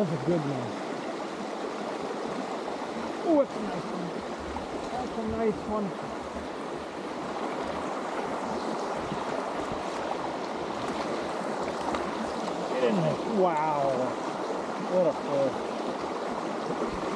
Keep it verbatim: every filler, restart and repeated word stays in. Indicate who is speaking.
Speaker 1: was a good one. Oh, it's a nice one. That's a nice one. Get in there. Wow. What a fish.